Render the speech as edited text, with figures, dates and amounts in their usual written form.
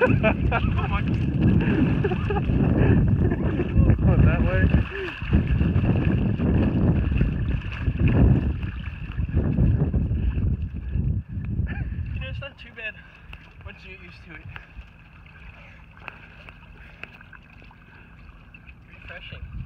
Going that way. You know, it's not too bad once you get used to it. Refreshing.